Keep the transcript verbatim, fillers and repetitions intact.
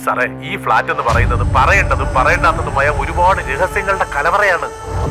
സാറേ, ഈ ഫ്ലാറ്റ് എന്ന് പറയുന്നത് പറയേണ്ടതും പറയേണ്ടാത്തതുമായ ഒരുപാട് രഹസ്യങ്ങളുടെ കലവറയാണ്.